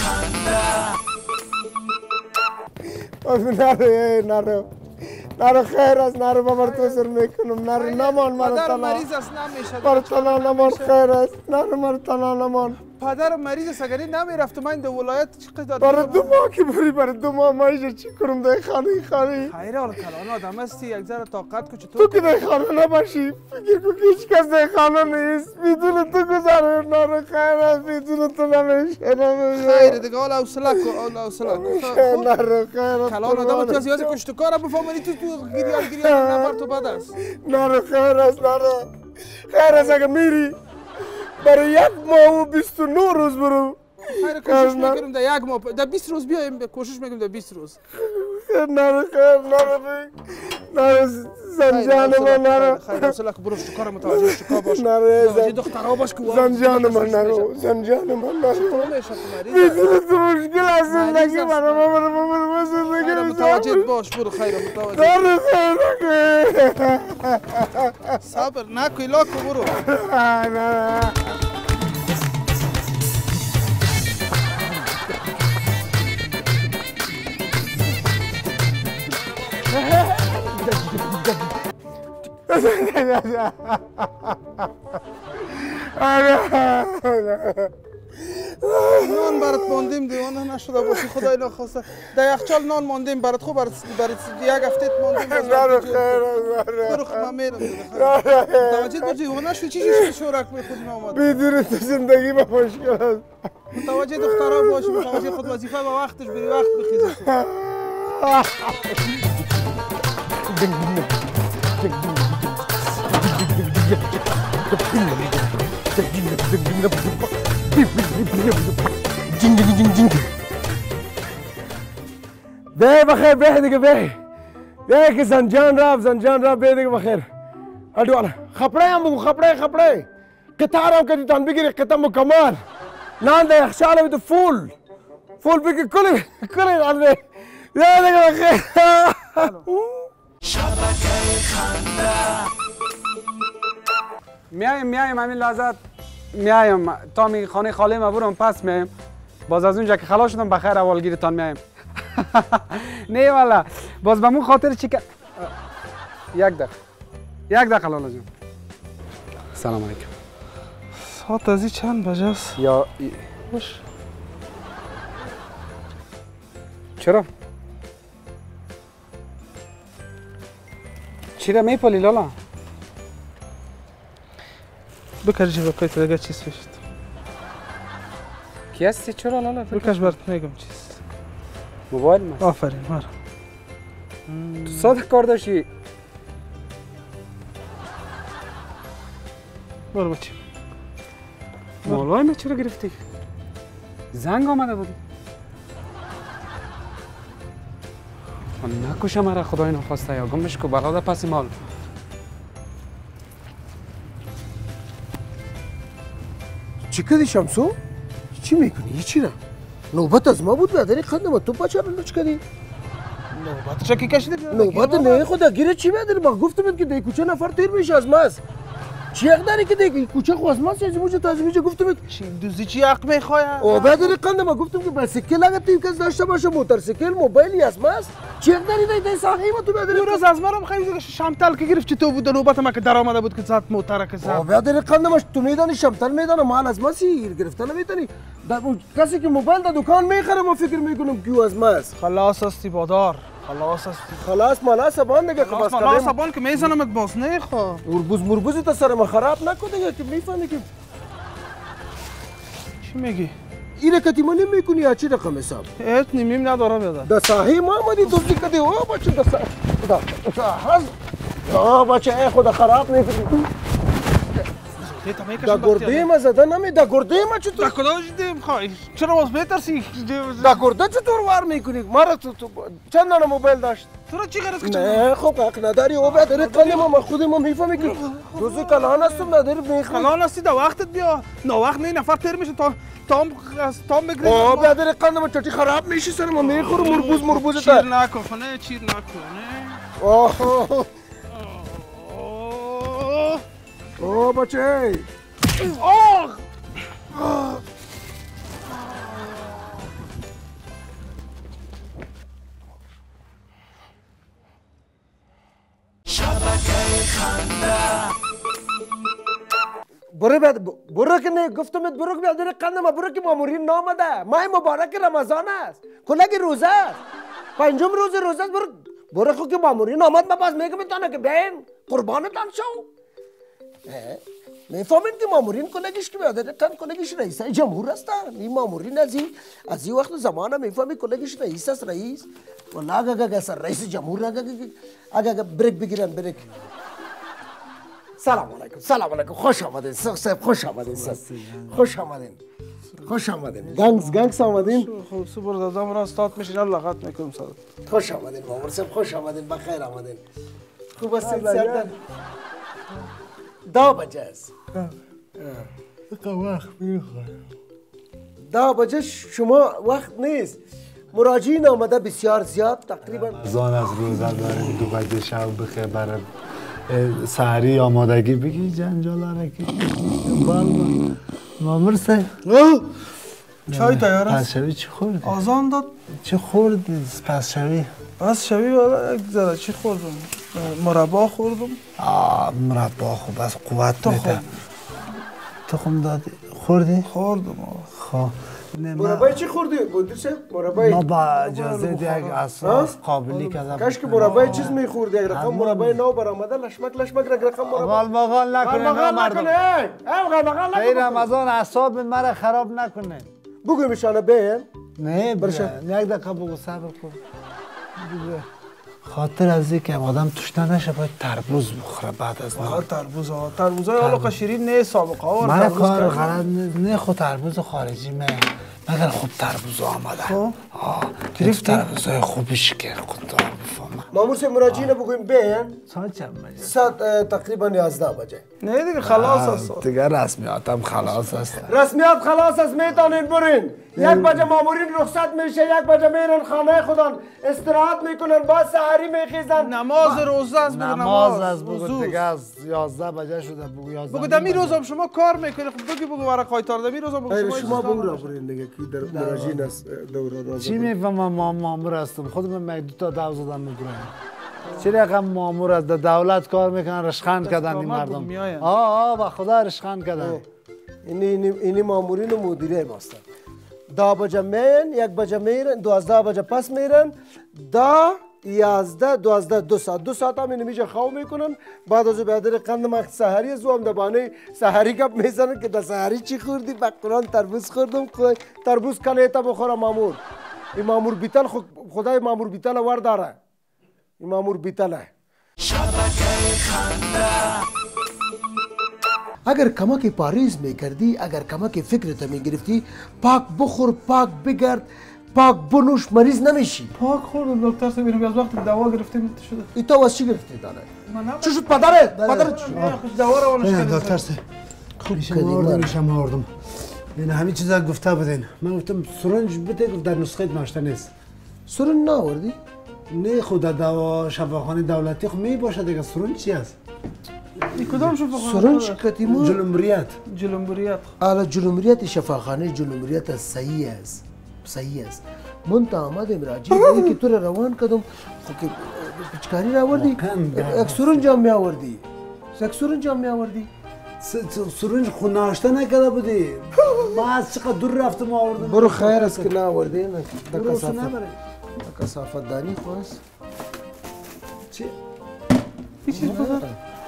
نرو خیر است نرو بابر تو سر میکنم نرو نمان مرا پدر تنها مریض است نمیشه مرا تنها نمان خیر است نرو مرا تنها نمان پدر مریض است اگر نمیرفت من در ولایت چقدر برای 2 ماه که بری برای 2 ماه مایش چی کنم در خانه خیره حالا کلان آدم هستی یک ذره طاقت کو تو که در خانه نباشی فکر کن که هیچ کس در خانه نیست بدون تو گذاره نرو خیر است بدون تو نمیشه خیره دیگه حالا حوصله کن نرو خیر است کلان آدم تو از یازی کشتکار بفهمانی تو گریان نفر تو بد است نرو خیر است نرو خیر است اگر میری برای 1 ماه و 29 روز برو خیره کوشش میکنیم در 1 ماه در 20 روز بیایم کوشش میکنیم در 20 روز نرو زنجان من نرو خیره حوصله کن برو شکار متوجه شکار باش نرو دخترها باش که زنجان من نرو بدون تو مشکل از زندگی برای زندگی متوجه باش برو خیره متوجه نرو خیر صبر نکن لاکو برو نان برات ماندیم دیوانه نشده باشی خدای نخواسته در یخچال نان ماندیم برات خوب برات 1 هفته ماندیم برو من میرم متوجه تو دیوانه شو چی شورک میخودیم آمد بدون تو زندگی با مشکل است متوجه دخترها باشی متوجه خود وظیفه با وقتش بری وقت بخیزی ده بخیر به دیگه به که زنجان رفت به دیگه بخیر هدو والا خپړې هم بگو خپړې قطار هم که تان بگیری قطع مکمل نان ده یخچال تو فول بگی کلی ده دیگه بخیر میایم همین لحظت میایم تا می خانه خاله ما برم پس میایم باز از اونجا که خلاص شدم بخیر اولگیرتان میایم نه والا باز به مون خاطر چی که 1 دقیقه لالا جون سلام علیکم ساعت ازی چند بجه است یا باش چرا چرا میپالی لالا بکش جیب تو دیگه چیز بشید کی هستی چرا لالا بکش برات میگم چیز موبایل ما آفرین مار تو ساده کار داشتی برو بچه موبایل ما چرا گرفتی زنگ آمده بود من نکشم مرا خدای نخواسته یا گمش کو بغاده پس مال چی کردی شمسو؟ چی میکنی؟ هیچی نه نوبت از ما بود بیادری خندم تو بچه رو چی کردی؟ نوبت شکی کشیدی نوبت نه خدا گیره چی بیادری؟ ما گفتم که دی کوچه نفر تیر میشه از ماست چی حق داری که دی کوچه خو از ماست از موجه تازه میشه گفتم چی دوزی چی حق میخواه؟ او بیادری خندم ما گفتم که بایسیکل اگه تو کس داشته باشه موتورسیکل موبایلی از ماست چی حق داری دی صحیح ما تو بیادری روز از مرا میخوای شمتل که گرفت تو بود نوبت ما که در آمده بود که ذات موتره که او بیادری خندم تو میدانی شمتل میدانه مال از ما سیر گرفتن نمیتونی کسی که موبایل در دکان میخره ما فکر میکنم کیو از ماست خلاص استی بادار خلاص مالا سبان دیگه که بس مالا سبان که میزنمت باز نه خو مربوز تا سر ما خراب نکن دیگه که میفهمی که چی میگی این کتی ما نمیکنی یا چی رقم حساب هیچ نمیم نداره بیادر دا صحیح ما آمدی دوستی کدی او بچه دا بچه ای خدا خراب نکنی دا گرده ما زده نمی دا گرده ما چطور دا کدام جدیم خواهی چرا باز بهترسی دا گرده چطور وار میکنی مارا تو چند دانه موبایل داشت تو را چی غرض که نه خب حق نداری او بیادری کنی ما خودی ما میفهمی که روزی کلان هستم نداری میخوام کلان هستی دا وقتت بیا نا وقت نه نفر تیر میشه تام بگیری او بیادری قندم چطی خراب میشی سر ما میخورم مربوز تا چیر نکنه چیر نکنه او بچه برو که نه گفتمت برو که بیادر قندم برو که مامورین نامده ماه مبارک رمضان است کلگی روزه است 5 روز روزه است برو خود که مامورین آمد من باز میگم تانه که بیاین قربانتان شو میفهمین که مامورین کلگیش که بیادر تن کلگیش رئیس جمهور هستن این مامورین از این وقت زمانه میفهمی کلگیش رئیس است رئیس والله اگه سر رئیس جمهور اگه بریک بگیرن بریک سلام علیکم خوش آمدین صاحب خوش آمدین خوش آمدین گنگس آمدین خوب صبر دادم را استاد میشین الله غت میکنم صاحب خوش آمدین مامور صاحب خوش آمدین بخیر آمدین خوب هستین سردن 10 بجه است وقت میخوره 10 بجه شما وقت نیست مراجعین آمده بسیار زیاد تقریبا زان از روزه داریم 2 بجه شب بخیر برای سحری آمادگی بگی جنجال رکی مامور صاحب چای تیار است پس شوی چی خوردی؟ آزان داد چی خوردی پس شوی؟ پس شوی والا یک ذره چی خوردم مربا خوردم مربا خوب از قوت میده تخم دادی خوردی؟ خوردم خب مربای چی خوردی؟ بودی صاحب مربای ما با اجازه یک اساس قابلی کردم کاش که مربای چیز میخوردی یک رقم مربای نو برآمده لشمک رقم مربای غال نکنه مردم این رمضان اعصاب مرا خراب نکنه بگوی میشانه بیان نه برشن یک دقیقه بگو صبر کن خاطر از اینکه آدم تشنه نشه باید تربوز بخوره بعد از نهار تربوزای حالا شیرین نه سابقه ها من کار غلط نه خود تربوز خارجی مگر خوب تربوز آمده خب گرفت تربوزای خوبیش که خود بفهمم مامور صاحب مراجعین بگویم بیان ساعت چند بجه؟ ساعت تقریبا 11 بجه نه دیگه خلاص است دیگه رسمیاتم خلاص است رسمیات خلاص است میتونین برین 1 بجه مامورین رخصت میشه 1 بجه میرن خانه خودان استراحت میکنن با سحری میخیزن نماز روزه است بگو نماز از بگو دیگه از 11 بجه شده بگو 11 بگو دمی روزم شما کار میکنی خب بگو ورقای تار دمی روزم بگو شما برو برین دیگه کی در مراجعین است دوره چی میفهمم مامور هستم خودم من 2 تا دعوا زدم میگیرم چه رقم مامور از دولت کار میکنن رشخند کردن این مردم با خدا رشخند کردن اینی مامورین و مدیره ماستن 10 بجه میرن 1 بجه میرن 12 بجه پس میرن 10 11 12 2 ساعت هم اینو میجا خواب میکنن بعد از بیادر قند مخت سحری از هم دبانه سحری گپ میزنن که در سحری چی خوردی به قرآن تربوز خوردم تربوز کلیتا بخوره مامور این مامور بیتل خدای مامور بیتل ور داره این مامور بیتله اگر کمک پاریز میکردی اگر کمک فکرت میگرفتی پاک بخور پاک بگرد پاک بنوش مریض نمیشی پاک خوردم دکتر صاحب اینو از وقتی دوا گرفتیم شده ای تو از چی گرفتی دانه چی شد پدرت دوا رو ولش دکتر صاحب خوب آوردم این همین چیزا گفته بودین من گفتم سرنج بده در نسخه ناشته نیست سرنج ناوردی نه خود دوا شفاخانه دولتی خب می باشه دیگه سرنج چی است این کدام شفاخانه سرنج قدیما جلومریت حالا جلومریت شفاخانه جلومریت صحیح است من تا آمدم راجی که تو روان کردم خب که پچکاری راوردی یک سرنج هم میآوردی سرنج خود ناشته نکرده بودی ما از چقدر دور رفتم آوردم برو خیر است که نآوردی کثافت دانی خواست چی؟ این چیز پدر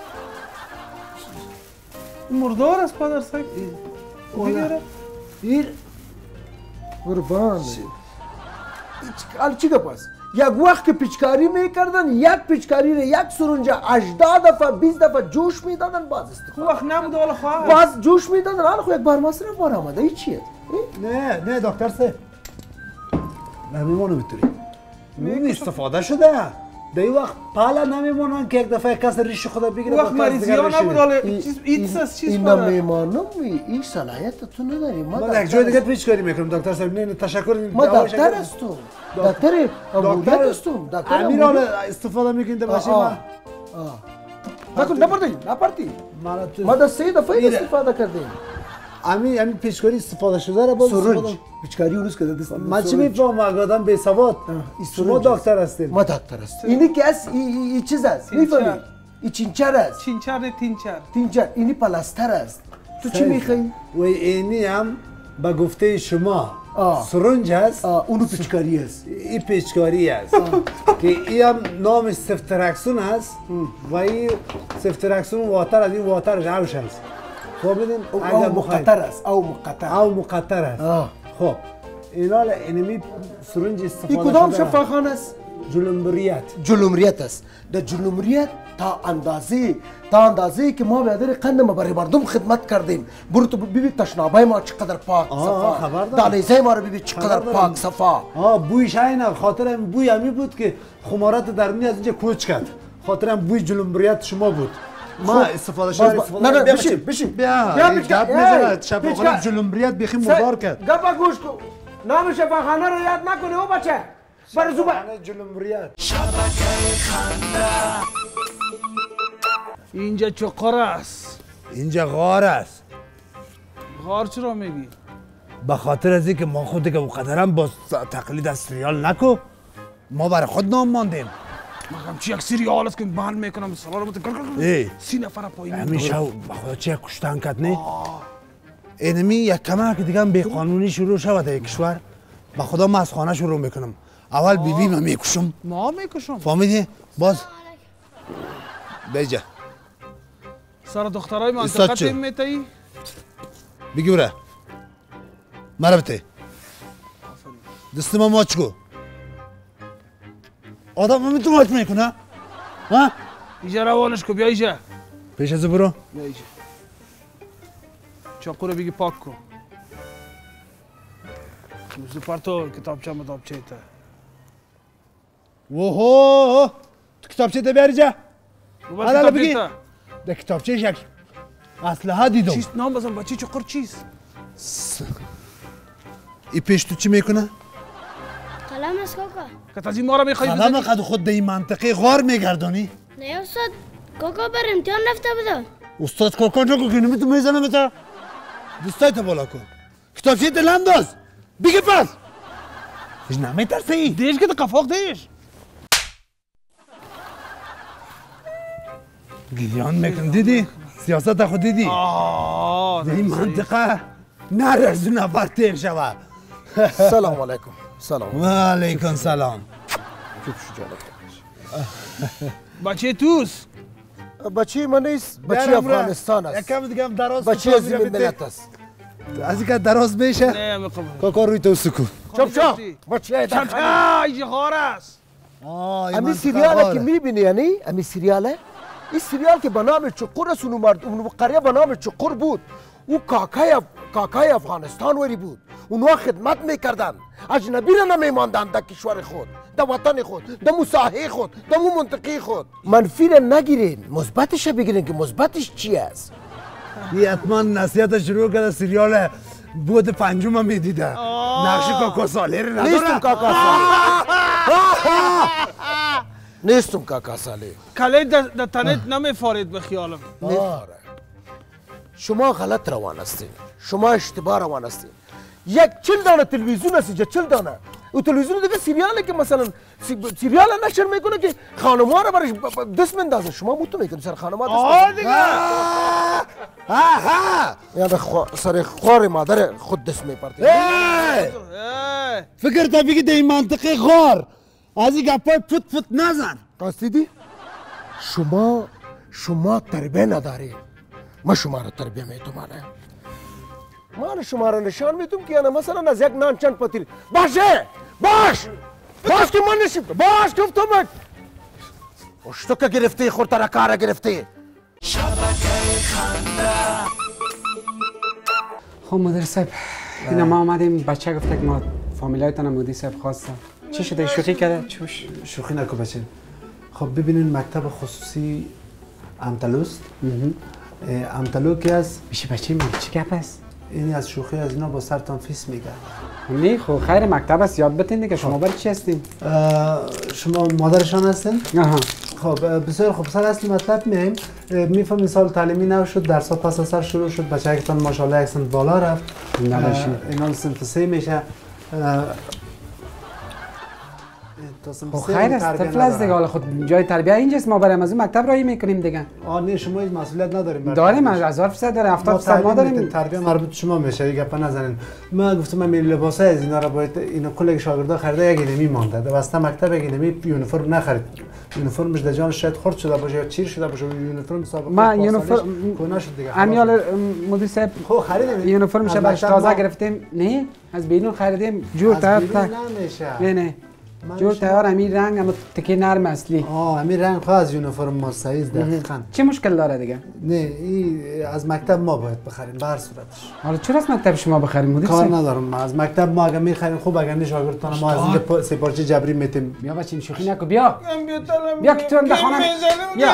مردار است پدر صاحب بگیره این قربان حالا چی گپ است یک وقت که پیچکاری میکردن یک پیچکاری رو یک سرنج 18 دفعه 20 دفعه جوش میدادن باز خوب وقت نبود حالا خواهد باز جوش میدادن حالا خب یک بار مصرف بار آمده این چیه نه دکتر صاحب نمیمونه میتونی استفاده شده در این وقت پالا نمیمونن که یک دفعه کس ریش خدا بگیره وقت مریضی ها نبود حالا این نمیمانم این صلاحیت تو نداری ما یک جای دیگه پیچ کاری میکنم دکتر صاحب نه تشکر ما دکتر هستم دکتر عمومیت هستم امیر حالا استفاده میکنید در ماشین ما نپرتی ما در 3 دفعه استفاده کردیم همین پیچکاری استفاده شده را باز سرنج پیچکاری اونست که دست من چی میفهمم آدم بی سواد شما دکتر هستین ما دکتر هستیم اینی که است این چیز است میفهمی این چینچر است تینچر اینی پلاستر است تو چی میخوایی؟ و اینی هم به گفته شما سرنج هست. اونو پیچکاری است. این پیچکاری است که این هم نامش سفترکسون هست و این سفترکسون واتر از این واتر روش هست. خب ببینید او مقطر است. او مقطر است. خب اینا اینمی سرنج استفاده این کدام شفاخانه است؟ جلومریت است. در جلومریت تا اندازه که ما بیادر قند ما برای مردم خدمت کردیم. برو تو ببین تشنابای ما چقدر پاک صفا، دهلیزای ما رو ببین چقدر پاک صفا. بویش اینه، خاطر بوی همی بود که خمارات درونی از اینجا کوچ کرد. خاطر بوی جلومریت شما بود. ما استفاده شده. نه بشین بیا گپ میزنه. شفاخانه جلومریت بخی مردار کرد. گپ گوش کن. نام شفاخانه رو یاد نکنی او بچه. برای زوبه جلومریت. شبکه خنده. اینجا چقر است؟ اینجا غار است. غار چرا میگی؟ به خاطر از اینکه ما خود که قدرم با تقلید از سریال نکو، ما برای خود نام ماندیم. مگم چی یک سریال است که بند میکنم سوار مت 30 نفر پایین. همیشه به خدا چی کشتن کرد نه؟ اینمی یک کمک دیگه هم به قانونی شروع شود در کشور. به خدا من از خانه شروع میکنم. اول بیبی من میکشم. ما میکشم. فهمیدی؟ باز بیجا سر دخترای منطقه تیم میتایی؟ بگی برای مرا بته دست ما ماچ کو آدم هم میتونه ماچ میکنه ها؟ ایجا روانش کو بیا ایجا پیش از برو بیا ایجا چاقو رو بگی پاک کو موزو پرتو کتابچه مدابچه تا ووهو کتابچه تا بیاری جا حالا بگی در کتابچه یک اسلحه دیدم چیست نام بزن بچه چقر چیست؟ ای پیش تو چی میکنه؟ قلم است کاکا که از این ما را میخوایی بزنی؟ قلم قد خود در این منطقه غار میگردانی؟ نه استاد کاکا بر امتحان رفته بوده استاد کاکا نگو که نمیتون میزنم تا دوستای تا بالا کن کتابچه دل انداز بگی پس هیچ نمیترسی؟ دیش که قفاق دیش گریان میکن دیدی؟ سیاست خود دیدی؟ در این منطقه نرز دو نفر تیر شود سلام علیکم سلام و علیکم سلام بچه توست؟ بچه من نیست بچه افغانستان است یکم دیگه هم دراز بچه از این ملت است از این که دراز بشه نه میخوام کاکا روی تو سکو چپ بچه چپ ایجا غار است امی سریاله که میبینی یعنی امی سریاله این سریال که به نام چقر است اون قریه به نام چقر بود او کاکای افغانستان وری بود اونها خدمت میکردن اجنبی را نمیماندن در کشور خود در وطن خود در ساحه خود در منطقه خود منفی را نگیرین مثبتش بگیرین که مثبتش چی است این حتما نصیحت شروع کرده سریال بود پنجم هم میدیده نقش کاکا ساله رو نداره نیستم کاکا ساله نیستم کاکا ساله کله در تنت نمیفارید به خیالم شما غلط روان هستین شما اشتباه روان هستین یک 40 دانه تلویزیون هست اینجا 40 دانه او تلویزیون دیگه سریاله که مثلا سریال نشر میکنه که خانم‌ها رو برش دست بندازه شما متو میکنید سر خانم‌ها دست دیگه یعنی سر خور مادر خود دست میپرتید فکر تا بگی در این منطقه غار از این گپای پت نزن قصدیدی شما تربیه ندارید ما شما را تربیه میتوانم من شما را نشان میدم که مثلا از یک نان چند پتیر باش که من نشیم باش گفتم اشتو که گرفتی خور ترکاره گرفتی شبکه خنده خب مدیر صاحب اینا ما آمدیم بچه گفته که ما فامیلایتان مدیر صاحب خواستم چی شده شوخی کرده چوش شوخی نکن بچه خب ببینین مکتب خصوصی امتلوست امتلو که از میشه بچه میگه چی گپ است این از شوخی از اینا با سرتان فیس میگن نه خب خیر مکتب است یاد بتین دیگه شما برای چی هستین شما مادرشان هستین آها خب بسیار خوب سر اصل مطلب میایم میفهمین سال تعلیمی نو شد درس‌ها پس از سر شروع شد بچه‌تان ماشاءالله یک سنت بالا رفت اینا سنت 3 میشه خیر است طفل است دیگه. حالا خود جای تربیت اینجاست، ما بریم از اون مکتب رایی میکنیم دیگه. نه شما هیچ مسئولیت نداریم. داریم 1000% داره 70% ما داریم. تربیت مربوط شما میشه دیگه، گپ نزنین. ما گفتم من لباسای از اینا رو باید اینا کل شاگردا خریده، یک نمی مونده واسه مکتب یک نمی یونیفرم نخرید. یونیفرمش در جان شاید خرد شده باشه یا چیر شده باشه. یونیفرم سابقه ما یونیفرم کنه شد دیگه. امیال مدیر صاحب خب خریدیم یونیفرم شب تازه گرفتیم. نه از بیرون خریدیم جور تر نمیشه. نه جور تیار همین رنگ اما تکی نرم اصلی. همین رنگ خواهد از یونیفرم ما سایز دقیقاً. چه مشکل داره دیگه؟ نه این از مکتب ما باید بخریم به هر صورتش. حالا چرا از مکتب شما بخریم مدیر کار صاحب؟ ندارم از مکتب ما اگه میخریم خوب اگر نه شاگردان ما از اینجا سه پارچه جبری میتیم. بیا بچه شوخی نکن بیا. بیا که تو هم دخانم بیا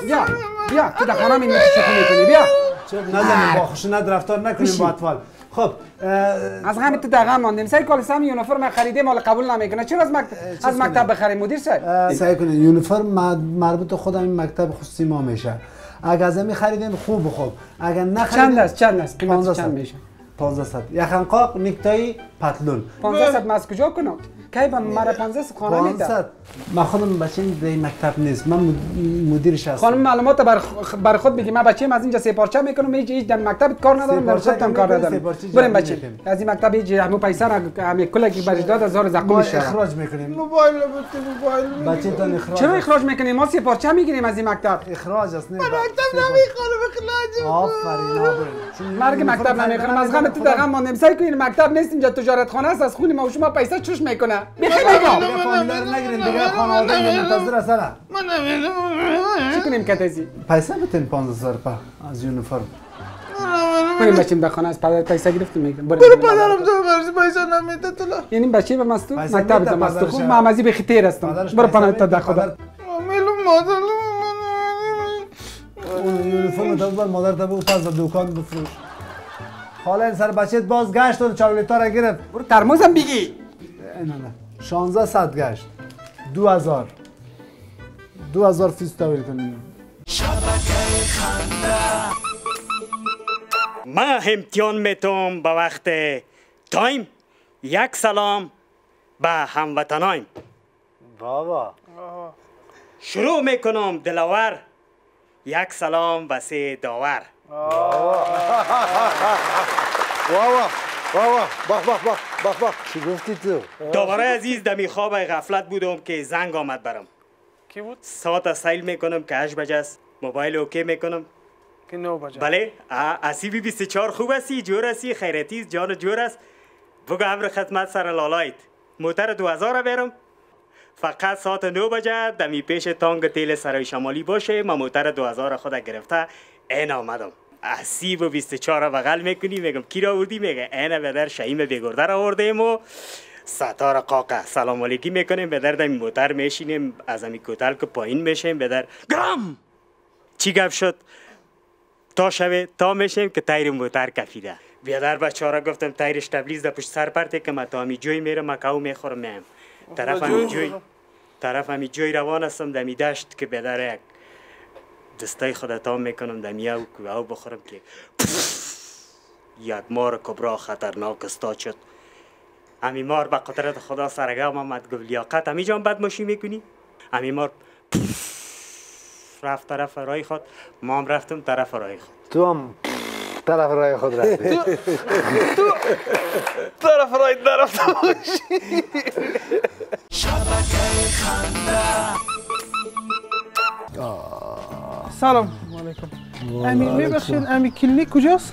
بیا تو دخانم این شوخی میکنی بیا. نزنیم با خشونت رفتار نکنیم با اطفال. خب از همین تو دقیقا ماندیم سعی کال سم یونیفرم خریدیم حالا قبول نمیکنه چرا از مکتب بخریم مدیر صاحب؟ سعی کنید یونیفرم مربوط خودم این مکتب خصوصی ما میشه. اگه از همین خریدین خوب اگر نخریدین چند است قیمت چند میشه؟ 1500 یخنقاق نیکتای پتلون 1500 ما از کجا کنم؟ کی با مرا 1500 خانه میده. من خودم بچه‌م در مکتب نیست، من مدیرش هستم. خانم معلومات بر خود بگی من بچه‌م از اینجا سه پارچه میکنم هیچ در مکتب کار ندارم در خودم کار ندارم. بریم بچه از این مکتب هیچ همو پیسه همه کلی که برش داد 1000 زقوم میشه. اخراج میکنیم. موبایل بچه تان اخراج. چرا اخراج میکنیم؟ ما سه پارچه میگیریم از این مکتب. اخراج است نه. مکتب نمیخوام اخراج. آفرین مرگ مکتب نمیخوام از غم تو دقیقاً ماندیم سعی کنین مکتب نیست اینجا تجارت خانه است از خون ما و شما پیسه چوش میکنه. فامیلار نگیرین دیگه خانواده منتظر هستن. من نمیدونم چی کنیم کتازی؟ پیسه بتین 15000 از یونیفرم. بریم بچیم در خانه از پدر پیسه گرفتیم میگم. برو پدرم تو برش پیسه نمیده تو. یعنی بچه به مستو مکتب به مستو خوب معمزی به خطیر هستم. برو پناه تا در خدا. میلو مادر اون یونیفرم تو بر مادر تو بو پاس دکان بفروش. حالا این سر بچت باز گشت و چاکلیتا را گرفت. برو ترمزم بگی. نه 1600 گشت 2000 فیس تاویل کنیم. شبکه خنده ما امتحان میتونم به وقت تایم یک سلام به هموطنایم. بابا شروع میکنم دلاور یک سلام واسه داور. بابا چی گفتی تو؟ داورای عزیز دمی خواب غفلت بودم که زنگ آمد برم. کی بود؟ ساعت سایل میکنم که 8 بجه است. موبایل اوکی میکنم که 9 بجه. بله اسی 24 خوب هستی جور هستی خیرتی جان جور است. بگو امر خدمت سر لالایت موتر 2000 برم فقط ساعت 9 بجه دمی پیش تانگ تیل سرای شمالی باشه. من موتر 2000 خود گرفته این آمدم. اسی و 24 بغل میکنی میگم کی را آوردی؟ میگه اینه بدر شهیم بیگرده را آوردیم و ستار قاقه سلام علیکی میکنیم بدر دمی موتر میشینیم از همی کوتل که پایین میشیم بدر گرام چی گفت شد تا شوه تا میشیم که تایر موتر کفیده. بیادر بچه را گفتم تایرش تبلیز در پشت سر پرته که من تا همی جوی میرم مکاو میخورم میم طرف همی جوی روان هستم دمی دشت که بیادر یک دستای خود تا میکنم دمی او بخورم که یک مار کبرا خطرناک استاد شد. همی مار به قدرت خدا سرگام آمد گفت لیاقت همی جان بدماشی میکنی؟ همی مار رفت طرف رای خود ما هم رفتم طرف رای خود. تو هم طرف رای خود رفتی. تو طرف رای درفته باشی. شبکه خنده سلام علیکم. امی میبخشین امی کلینیک کجاست؟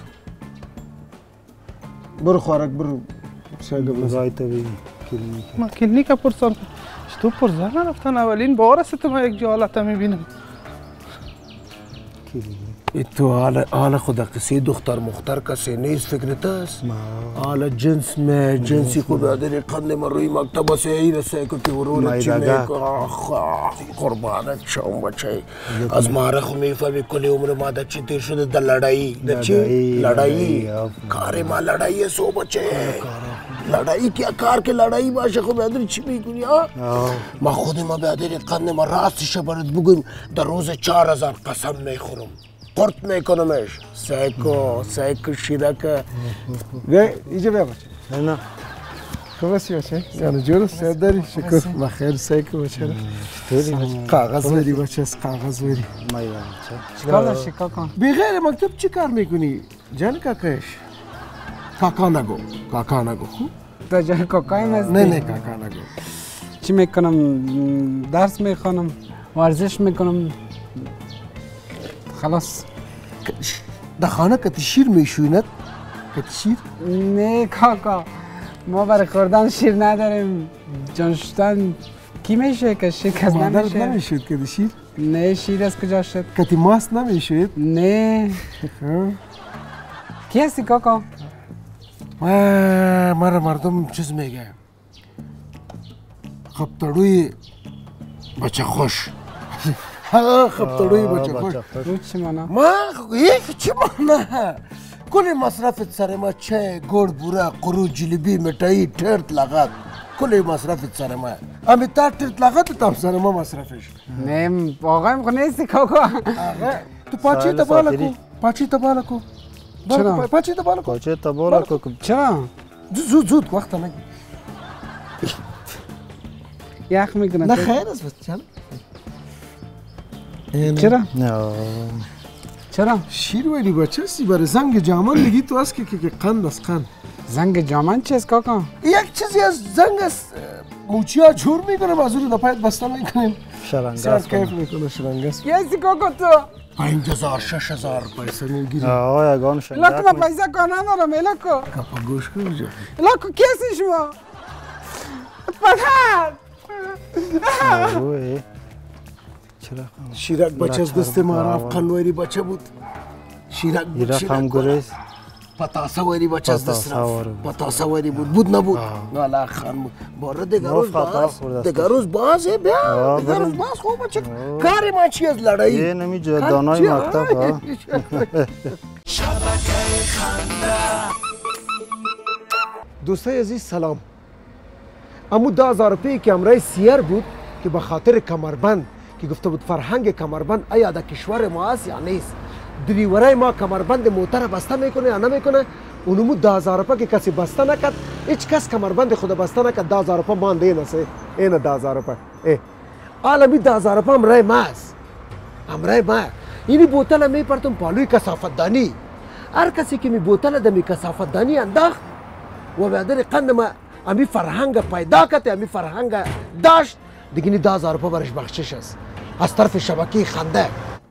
برو خوارک برو شاگرد زایت بگی کلینیک. من کلینیک پرسان تو پرزر نرفتن اولین بار است من یک جا حالت میبینم. تو حال خدا قصه دختر مختار کسی نیست فکرت است؟ حالا جنسی خود برادری قند من روی مکتب است این رسه که ورونه چی میکنه قربانت شما بچه از مارخ میفهمی کلی عمر ماده چی تیر شده در لڑائی در چی؟ لڑائی کار ما لڑائی سو بچه لڑائی کیا کار که لڑائی باشه خود برادری چی میکنی ها؟ ما خود ما برادری قند من راستش برد بگویم در روز 4000 قسم میخورم قرط میکنمش سایکو شیرک اینجا بیا بچه نه خوب هستی بچه؟ یعنی جور صحت داری؟ شکر بخیر سیکو بچه کاغذ بری بچه از کاغذ بری چیکار داشتی کاکا؟ بغیر مکتب چی کار میکنی؟ جان کاکاش کاکا نگو کاکا نگو خوب؟ تو جای کاکایم هستی؟ نه کاکا نگو چی میکنم؟ درس میخوانم ورزش میکنم خلاص در خانه کتی شیر میشویند؟ کتی شیر؟ نه کاکا ما برای خوردن شیر نداریم جان شدن کی میشه که شیر کس مادرت نمیشه نمیشود کتی شیر؟ نه شیر از کجا شد کتی ماست نمیشود؟ نه کی هستی کاکا مرا مردم چیز میگه خبتروی بچه خوش خبتروی بچه خوش رو چی مانا؟ ما یک چی مانه کلی مصرفت سر ما چه گوڑ بوره قرو جلیبی مٹایی ٹرت لغت کلی مصرفت سر ما امی تا ٹرت لغت تام سر ما مصرفش نه آقایم خو نیستی کاکا آقا تو پاچی تبالا کو پاچی تبالا کو چرا؟ پاچی تبالا کو پاچه تبالا کو چرا؟ زود وقت نگی یخ میکنه نه خیر است بس چل چرا؟ نه چرا؟ شیر ویلی بچه سی برای زنگ جامان دیگی تو است که قند است قند زنگ جامن چیست کاکا؟ یک چیزی از زنگ است موچی ها جور میکنیم از اون دپایت بسته میکنیم شرنگاز کیف میکنه شرنگاس کی هستی کاکا تو؟ 5000 6000 پیسه میگیری آه یگان الاکو من پیسه کار ندارم الاکو کپا گوش کن جا الاکو کی هستی شما؟ پدر شیرک بچه از دست ما رفت قنویری بچه بود شیرک بود ایرک هم گریز پتاسه ویری بچه از دست رفت پتاسه ویری بود نبود والا خان بود باره دیگر روز باز بیا دیگر روز باز خوب بچه کاری ما چی از لڑایی یه نمی دانای مکتب دوستای عزیز سلام امو 10,000 روپیه که امرای سیر بود که به خاطر کمربند که گفته بود فرهنگ کمربند آیا در کشور ما است یا نیست دریورای ما کمربند موتر بسته میکنه یا نمیکنه اونمو 10,000 روپیه که کسی بسته نکرد هیچ کس کمربند خود بسته نکرد 10,000 روپیه مانده نسه این 10,000 روپیه عالمی 10,000 روپیه امرای ما است امرای ما اینی بوتل میپرتم پالوی کثافت دانی هر کسی که می بوتل دمی کثافت دانی انداخت و بعدر قند ما امی فرهنگ پیدا کرد امی فرهنگ داشت دیگه 10,000 روپیه برش بخشش است از طرف شبکه خنده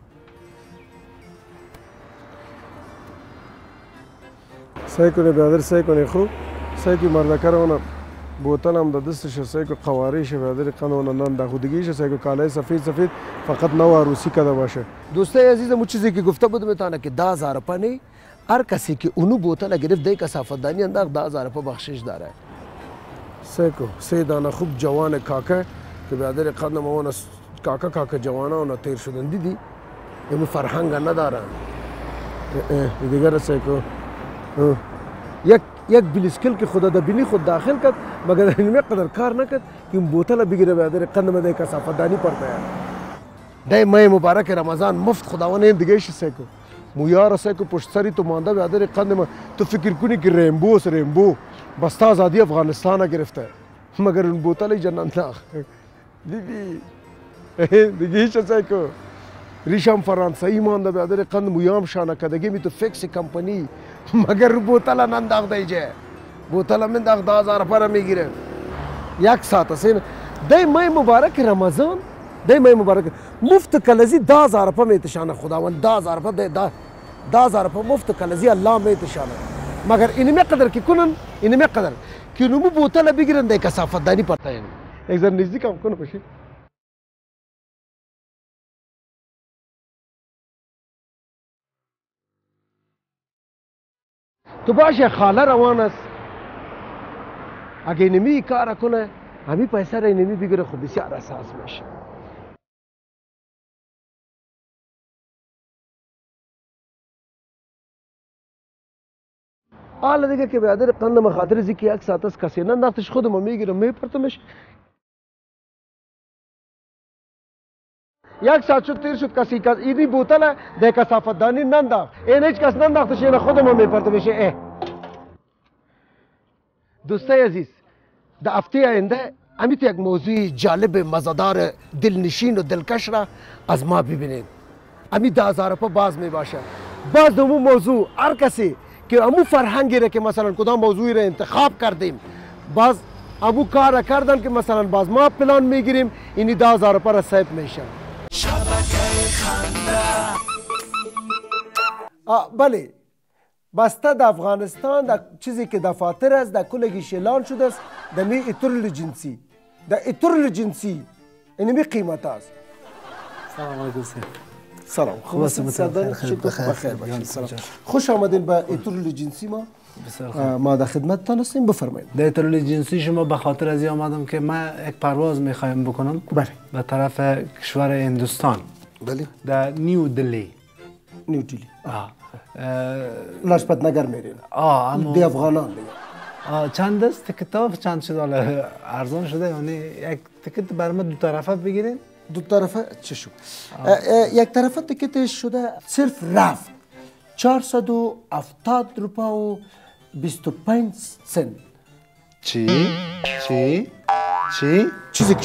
سعی کنی برادر سعی کنی خوب سعی کنی مردکر اون بوتل هم دستش سعی کنی قواریش برادر قانون نان ده خودگیش سعی کنی کالای سفید فقط نو عروسی کرده باشه دوستای عزیزم اون چیزی که گفته بودم میتونه که 10,000 روپیه نی هر کسی که اونو بوتل گرفت دی کثافت دانی انداخت 10,000 روپیه بخشش داره سیکو سه دانه خوب جوان کاکا که برادر قدم اون کاکا جوانا اونا تیر شدن دیدی اینو فرهنگ ندارن دیگر سیکو یک بلیسکل که خدا دبینی خود داخل کرد مگر اینمی قدر کار نکرد که این بوتل بگیره برادر قدم دی کثافت دانی پرتا ہے دی ماه مبارک رمضان مفت خداوند این دیگه ایش سیکو مویار سیکو پشت سری تو مانده برادر قدم تو فکر کنی که ریمبو بسته آزادی افغانستان گرفته مگر اون بوتل جنت نه دیگه ایش سیکو ریشم فرانسوی مانده برادر قند مویام شانه کدگی می تو فکس کمپنی مگر بوتل ننداخت ایجه بوتل من داخت 10,000 روپیه میگیره یک ساعت است دی ماه مبارک رمضان دی ماه مبارک مفت کلزی 10,000 روپیه میتشانه خداوند 10,000 روپیه 10,000 روپیه مفت کلزی الله میتشانه مگر اینمی قدر که کنن اینمی قدر که نمو بوتل بگیرن دی کثافت دانی پرتا ہے ایک ذره نزدیک هم کنه پشی تو باشه خاله روان است اگه اینمی کار کنه همی پیسه را اینمی بگیره خب بسیار اساس میشه حالا دیگه که برادر قند مخاطر زی یک ساعت است کسی ننداختش خودم میگیرم میپرتمش یک ساعت شد تیر شد کسی ایدی بوتل ده کثافت دانی ننداخت این هیچ کس ننداختش این خودم میپرتمش دوستای عزیز در هفته آینده امیت یک موضوع جالب مزادار دلنشین و دلکش را از ما ببینید. امی 10,000 روپیه باز می باشه. باز دومون موضوع هر کسی که امو فرهنگی را که مثلا کدام موضوعی را انتخاب کردیم باز ابو کار کردن که مثلا باز ما پلان میگیریم اینی 10,000 روپیه را سیب میشه. بله بسته در افغانستان در چیزی که دفاتر است در کلگیش اعلان شده است در می اترل جنسی در اترل جنسی اینمی قیمت است. سلام علیکم. سلام خوب هستید؟ بخیر باشید. خوش آمدین به اترل جنسی ما در خدمتتان هستیم. بفرمایید. در اترل جنسی شما به خاطر از این آمدم که من یک پرواز میخوایم بکنم به طرف کشور هندوستان. بله در نیو دلی. نیو دلی لاجپت نگر میرین. اما دی افغانان دیگه. چند است تکت چند شده ارزان شده یعنی یک تکت برام دو طرفه بگیرین؟ دو طرفه چه شو؟ یک طرفه تکتش شده صرف رفت 470 روپیه و 25 سنت. چی؟ چیزی که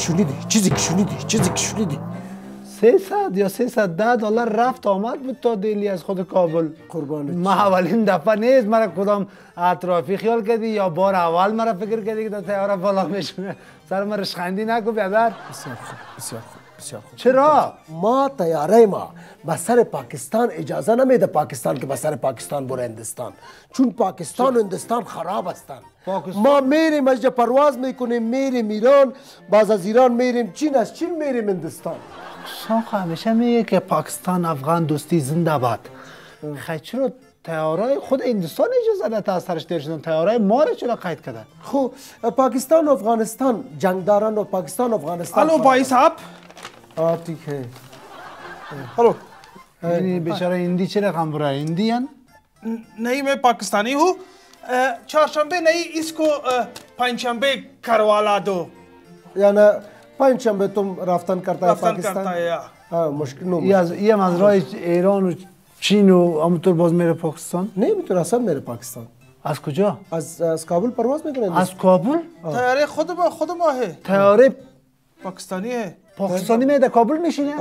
شنیدی 300 یا 310 دلار رفت آمد بود تا دلی از خود کابل. قربانت ما اولین دفعه نیست مرا کدام اطرافی خیال کردی یا بار اول مرا فکر کردی که در تیاره بالا میشونه. سر ما رشخندی نکو بیادر. بسیار خوب. چرا؟ ما تیاره ما به سر پاکستان اجازه نمیده پاکستان که به سر پاکستان بره هندوستان، چون پاکستان و هندوستان خراب هستن. ما میریم از جا پرواز میکنیم میریم ایران، باز از ایران میریم چین، از چین میریم هندوستان. شاخ همیشه میگه که پاکستان افغان دوستی زنده باد. خیلی چرا تیارای خود هندوستان اجازه نده از سرش دیر شدن، تیارای ما رو چرا قید کردن؟ خب پاکستان و افغانستان جنگداران و پاکستان و افغانستان. الو بایی صاحب. ٹھیک ہے. हेलो یعنی بیچاره هندی چه رقم برای هندی هن؟ नहीं मैं पाकिस्तानी हूँ. चारशंबे नहीं इसको पंचशंबे करवाला दो. یعنی پنجشنبه तुम رفتن کرتا ہے रफ्तार پاکستان؟ करता है या مشکل نو. یه از راه ایران و چین و همونطور باز میره پاکستان؟ نمیتونه اصلا میره پاکستان. از کجا؟ از کابل پرواز میکنه. از کابل؟ तैयारे खुद ما है. تیاره पाकिस्तानी है. پاکستانی میده کابل میشینه؟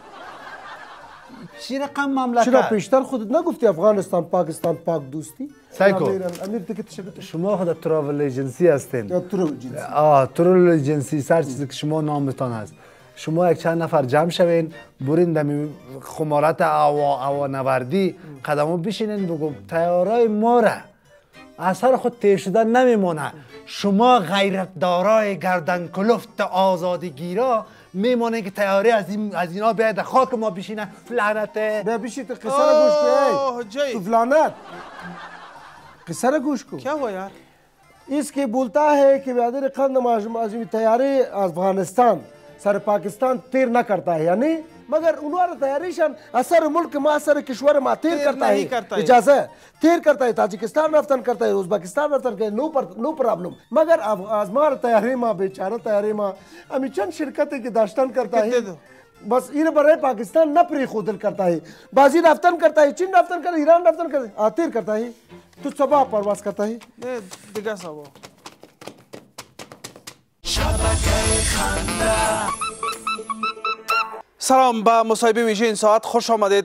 چی رقم مملکت؟ چرا پیشتر خودت نگفتی افغانستان پاکستان پاک دوستی؟ سایکو امیر تکتش بده. شما خود تراول ایجنسی هستین. یا ترول جنسی. تراول ایجنسی سر چیزی که شما نامتان است. شما یک چند نفر جمع شوین برین دمی خمارت هوانوردی قدمو بشینین بگو تیارای ما را اثر خود تیر شدن نمیمونه. شما غیرتدارای گردن کلفت آزادیگیرا میمونه که تیاری از اینا بیاید خاک ما بشینه. لعنته بیا بشی تو قصه را گوش کن. تو فلانت قصه را گوش کن. क्या हुआ यार? इसके बोलता है कि ब्यादर खंड माजमी तैयारी अफगानिस्तान सर पाकिस्तान तीर न करता है यानी मगर उन्होंने तैयारीशन असर मुल्क मा असर किश्वर मा तीर करता है इजाजत तीर करता है ताजिकिस्तान रफ्तान करता है उज़्बेकिस्तान रफ्तान करता है नो प्रॉब्लम मगर अब आजमार तैयारी मा बेचारा तैयारी मा अमी चंद शिरकत की दास्तान करता है बस इन बरे पाकिस्तान न प्री खुदल करता है बाजी रफ्तान करता है चीन रफ्तान करता है ईरान रफ्तान करता है तीर करता है तो सबा परवास करता है دیگه سوا. سلام به مصاحبه ویژه این ساعت خوش آمدید.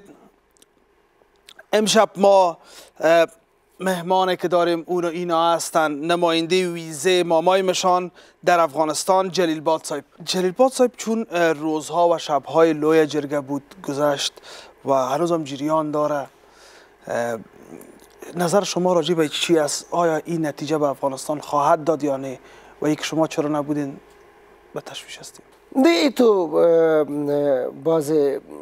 امشب ما مهمانی که داریم اون و اینا هستن نماینده ویزه مامای مشان در افغانستان جلیل باد صاحب. جلیل باد صاحب چون روزها و شبهای لوی جرگه بود گذشت و هنوز هم جریان داره، نظر شما راجع به چی است؟ آیا این نتیجه به افغانستان خواهد داد یا نه؟ و اینکه شما چرا نبودین به تشویش هستید؟ نه تو باز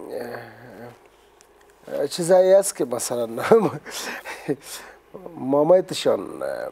چیزایی است که مثلا مامایتشان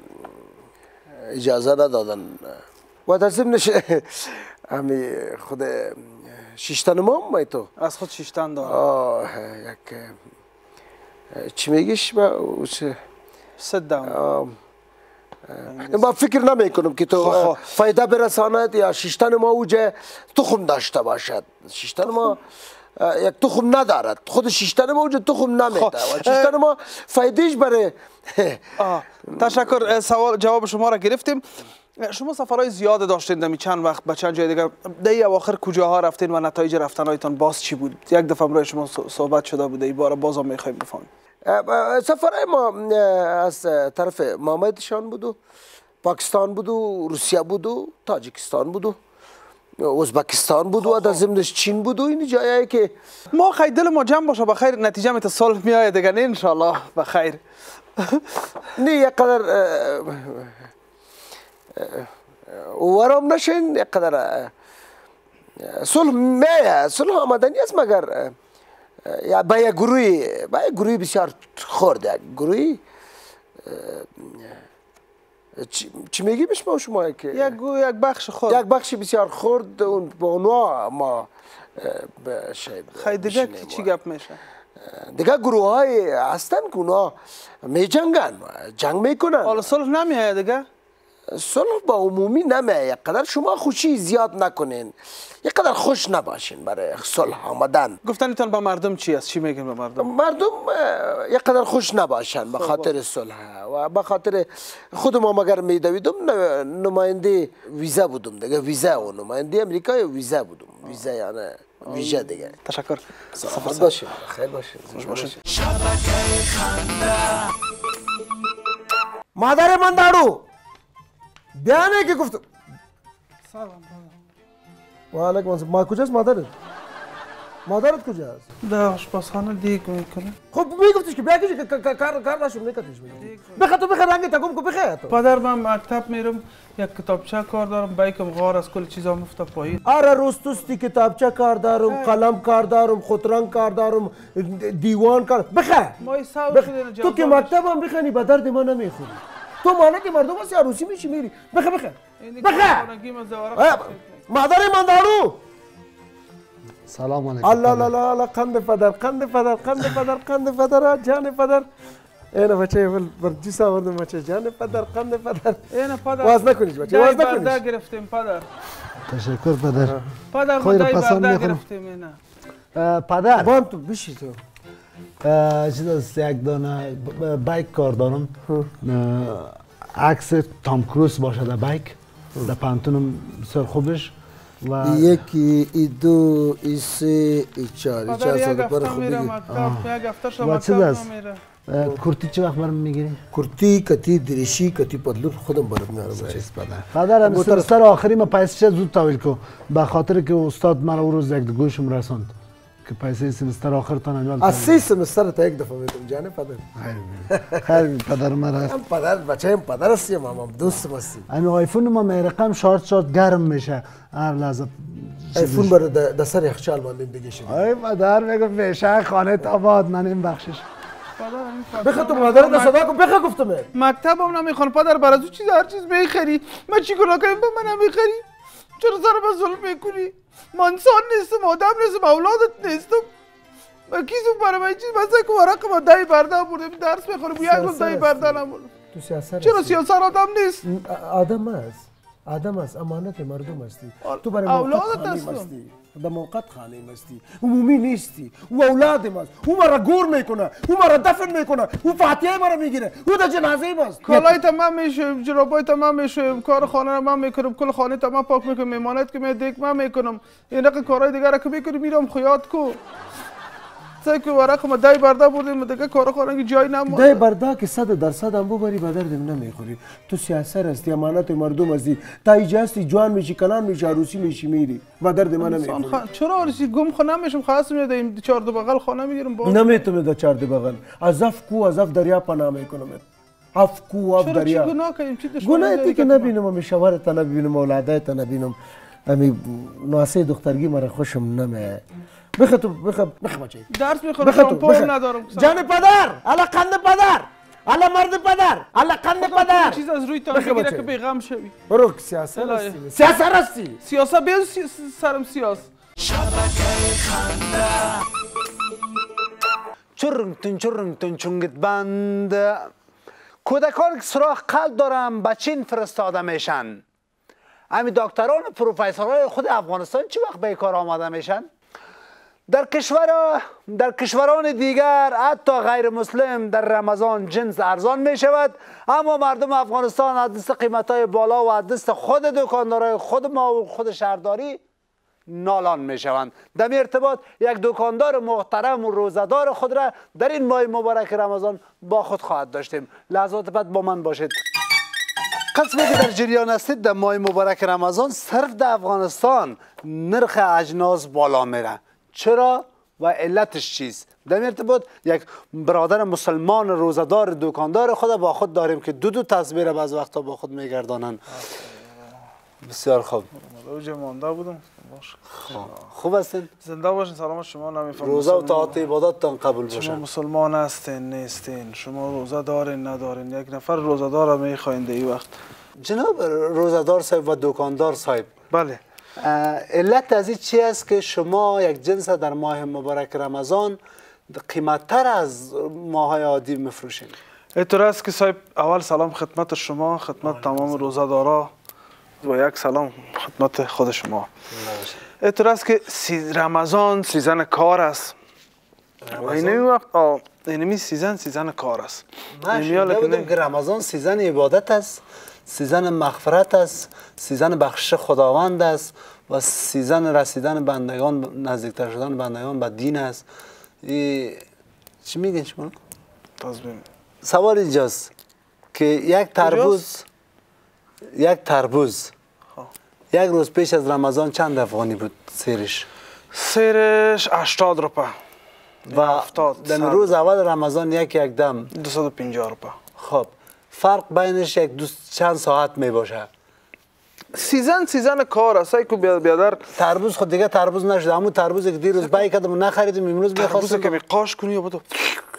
اجازه ندادن و در ضمن همی خود شیشتن مام تو از خود شیشتن دارم. یک چی میگیش با sit down. ما فکر نمی کنم که تو فایده برساند یا شیشتن ما اوجه تخم داشته باشد. شیشتن ما یک تخم ندارد، خود شیشتن ما اوجه تخم نمیده و شیشتن ما فایدهش برای تشکر. سوال جواب شما را گرفتیم. شما سفرهای زیاد داشتین دمی چند وقت به چند جای دیگه دی اواخر کجاها رفتین و نتایج رفتنهایتان باز چی بود؟ یک دفعه برای شما صحبت شده بوده این بار بازم میخوایم بفهمیم. سفرهای ما از طرف مامدشان بود و پاکستان بود و روسیه بود و تاجیکستان بود و ازبکستان بود و از ضمنش چین بود و این جایی که ما خیلی دل ما جمع باشه بخیر نتیجه میت صلح میآید دیگه نه ان شاء الله بخیر. نه یک قدر ورام نشین یک قدر صلح میآید صلح آمدنی است مگر یا با یک گروهی بسیار خرد یک گروهی چی میگی بشما شما که یک بخش خرد یک بخش بسیار خرد اون با اونها ما شاید خیلی دیگه چی گپ میشه؟ دیگه گروه های هستن که اونها می جنگ میکنن. حالا صلح نمیآید دیگه؟ صلح با عمومی نمیآید. یک قدر شما خوشی زیاد نکنین، یک قدر خوش نباشین برای صلح آمدن. گفتنتون با مردم چی است؟ چی میگین به مردم؟ مردم یک قدر خوش نباشن به خاطر صلح و به خاطر خود ما مگر میدویدم نماینده ویزا بودم دیگه، ویزا و نماینده امریکای ویزا بودم، ویزا یعنی ویژه دیگه. تشکر. سلامت باشین، خیر باشین. مادر من دارو بیانه که گفتم سلام. و علیکم السلام. ما کجاست مادرت؟ مادرت کجاست؟ در آشپزخانه دیگ میکنه. خب میگفتش که بیا که کار داشتم نکردیش. بخه تو بخه رنگ تگم کو بخه تو. پدر من مکتب میرم یک کتابچه کار دارم بایکم غار از کل چیزا مفته پایین. آره روستوستی کتابچه کار دارم، قلم کار دارم، خودرنگ کار دارم، دیوان کار بخه. ما ساو شده تو که مکتب هم بخونی به درد ما نمیخوری. تو مالک مردم هستی عروسی میشی میری. بخه بخه. مادر من دارو. سلام علیکم. الله قند پدر جان پدر. اینا بچه برجیس آوردم بچه جان پدر قند پدر. اینا پدر. واز نکنید بچه واز نکنید. برده گرفتیم پدر. تشکر پدر. پدر ما دای برده گرفتیم اینا. پدر. بام تو بشی تو. چیز است یک دانه بایک کار دارم. عکس تام کروز باشه در بایک. در پانتونم بسیار خوبش. یکی ای دو ای سه ای چهار یک هفته میرم یک هفته شما مکتب نمیره. کرتی چه وقت برام میگیری؟ کرتی کتی دریشی کتی پتلون خودم برام میارم. پدر هم سمستر آخری ما پیسه زود تحویل کو به خاطر که استاد مرا اون روز یک گوشم رساند که پیسه سمستر آخر تان انجام از 3 سمستر تا یک دفعه میدم جان پدر. خیر پدر مرا پدر بچه پدر هستی مامان دوست هستی. همین آیفون ما میرقم شارت گرم میشه هر لحظه. آیفون بر در سر یخچال ماندیم دیگه شد. ای پدر میگم بشه خانه تاباد من این بخشش. بخه تو مادرت صدا کن بخه گفتم. مکتبم نمیخوان پدر بر از چیز هر چیز میخری. من چی گناه کردم به من نمیخری؟ چرا سر به ظلم میکنی؟ من انسان نیستم آدم نیستم اولادت نیستم. من کیسم برای من چیز مثلا که ورق ما دای برده بردم درس میخورم یک روز دای برده نمون. تو سیاست چرا سیاست آدم نیست؟ آدم است. آدم است امانت مردم هستی. تو برای اولادت هستی. در موقت خانه مستی عمومی نیستی او اولاد ماست او مرا گور میکنه او مرا دفن میکنه او فاتحه مرا میگیره او در جنازه ماست کالای تمام میشه جرابای تمام میشه کار خانه رو من میکنم کل خانه تمام پاک میکنم میمانت که دیگه من میکنم این رقم کارهای دیگه را که میکنی میرم خیاط کو سعی که ورق ما دای برده بردیم دیگه کار خانه که جای نمونده دای برده که 100% هم ببری به دردم نمیخوری تو سیاست هستی امانت مردم هستی تا ایجاستی جوان میشی کلان میشی عروسی میشی میری و درد من نمیخوری چرا عروسی گم خو نمیشم خاص میادیم چهار دو بغل خانه میگیرم با نمیتونم در چهار دو بغل از اف کو از اف دریا پناه میکنم اف کو اف دریا چرا چی گناه کردیم چی دشمنی گناهی که نبینم و شوهرت نبینم اولادت نبینم امی ناسه دخترگی مرا خوشم نمیاد بخه بچه درس میخورم شامپو ندارم جان پدر الا قند پدر الا مرد پدر الا قند پدر چیز از روی تان بگیره که بیغم شوی برو سیاست هستی سیاست بیاد سرم سیاست شبکه خنده چرنگ چونگت بند کودکان که سراغ قلب دارن به چین فرستاده میشن همین دکتران و پروفسورهای خود افغانستان چی وقت به کار آماده میشن در کشوران دیگر حتی غیر مسلم در رمضان جنس ارزان می شود، اما مردم افغانستان از دست قیمت‌های بالا و از دست خود دکاندارای خود ما و خود شهرداری نالان می شوند. در این ارتباط یک دکاندار محترم و روزدار خود را در این ماه مبارک رمضان با خود خواهد داشتیم. لحظات بعد با من باشید. قسمی که در جریان هستید، در ماه مبارک رمضان صرف در افغانستان نرخ اجناس بالا میره. چرا و علتش چیست؟ در این ارتباط یک برادر مسلمان روزدار دکاندار خود با خود داریم که دو تسبیح بعض وقتا با خود میگردانند. بسیار خوب. روزه مانده بودم. خوب هستین؟ زنده باشین. سلامت شما. نمیفهمم روزه و طاعت عبادتتان قبول باشه. شما مسلمان هستین نیستین؟ شما روزه دارین ندارین؟ یک نفر روزه دار میخواین در این وقت. جناب روزدار صاحب و دکاندار صاحب، بله، علت از این چی است که شما یک جنس در ماه مبارک رمضان قیمت‌تر از ماهای عادی میفروشین؟ اینطور است که صاحب، اول سلام خدمت شما، خدمت تمام روزه‌دارا و یک سلام خدمت خود شما. اینطور است که رمضان سیزن کار است. و اینمی وقت اینمی سیزن کار است. نمی‌دونم که رمضان سیزن عبادت است، سیزن مغفرت است، سیزن بخشش خداوند است و سیزن رسیدن بندگان، نزدیکتر شدن بندگان به دین است. چی میگین شما؟ سوال اینجاست که یک تربوز یک روز پیش از رمضان چند افغانی بود سیرش؟ سیرش 80 روپه و در روز اول رمضان یک دم 250 روپه. خب فرق بینش چند ساعت می باشه؟ سیزن کار است. که بیادر تربوز خود دیگه تربوز نشده، همون تربوزی که دیروز بای کردم و نخریدیم امروز می‌خواستم تربوزی که میقاش کنی یا بدو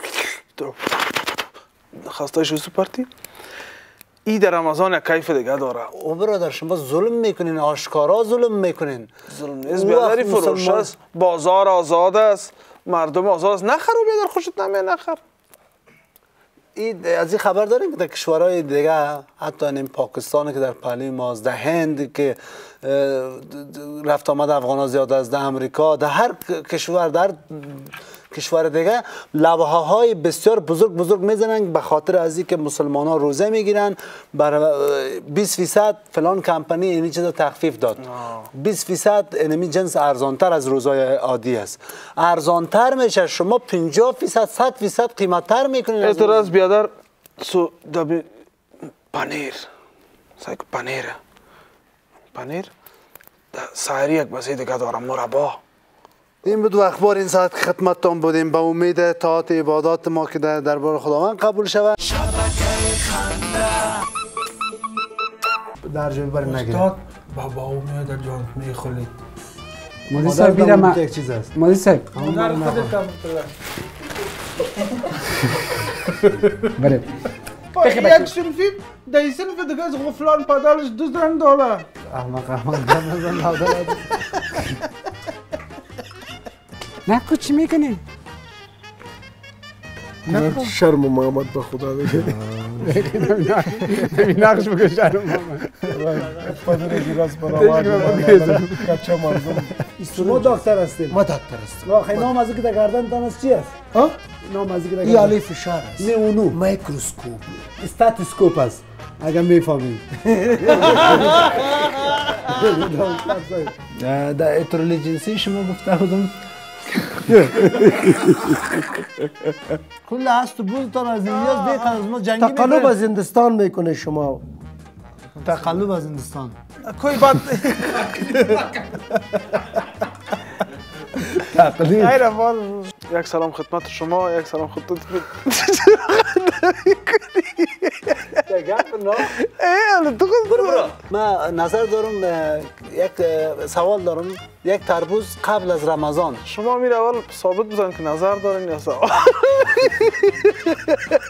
خواستایش سپارتی. ای در رمضان یک کیف دیگه داره. او برادر شما ظلم میکنین، آشکارا ظلم میکنین. ظلم نیست بیادری، فروش است، بازار آزاد است، مردم آزاد است. نخر و بیادر خوشت نمیاد نخر. از این خبر داریم که در کشورهای دیگه، حتی این پاکستان که در پهلوی ماست، در هند که رفت آمد افغان ها زیاد است، در امریکا، در هر کشور دیگه لوحه های بسیار بزرگ میزنن به خاطر از اینکه مسلمان ها روزه میگیرن. بر 20% فلان کمپانی اینی چیزا تخفیف داد. 20% اینمی جنس ارزانتر از روزهای عادی است. ارزانتر میشه، شما 50% 100% قیمتتر میکنین. اعتراض بیادر پنیر سایری یک بسی دیگه دارم، مربا. این بود اخبار این ساعت که خدمتتان بودیم. به امید طاعت عبادات ما که در دربار خداوند قبول شود. در جلو بر نگیرم بابا او میاد در جان میخولی. مادی صاحب بیرم یک چیز است. مادی صاحب بله یک سنفی در این سنف دیگه از غفلان پدالش $2 احمق نه کو چی میکنی؟ شرم محمد به خدا دیگه نمی نقش بکن شرم محمد پدر گیراز برآورد کچه مردم. شما دکتر هستید؟ ما دکتر هستیم. واخه نام از که در گردن است چی است؟ ها؟ نام از که در ای علی فشار است. نه اونو میکروسکوپ. استاتوسکوپ است. اگر میفهمید. در اترولی جنسی شما گفته بودم کل هست بودتان از اینجاست بیقدر از ما جنگی میکنه. تقلب از هندستان میکنه شما. تقلب از هندستان. کوئی بات یک سلام خدمت شما، یک سلام خدمت من نظر دارم، یک سوال دارم. یک تربوز قبل از رمضان شما میره اول ثابت بزن که نظر دارین یا سوال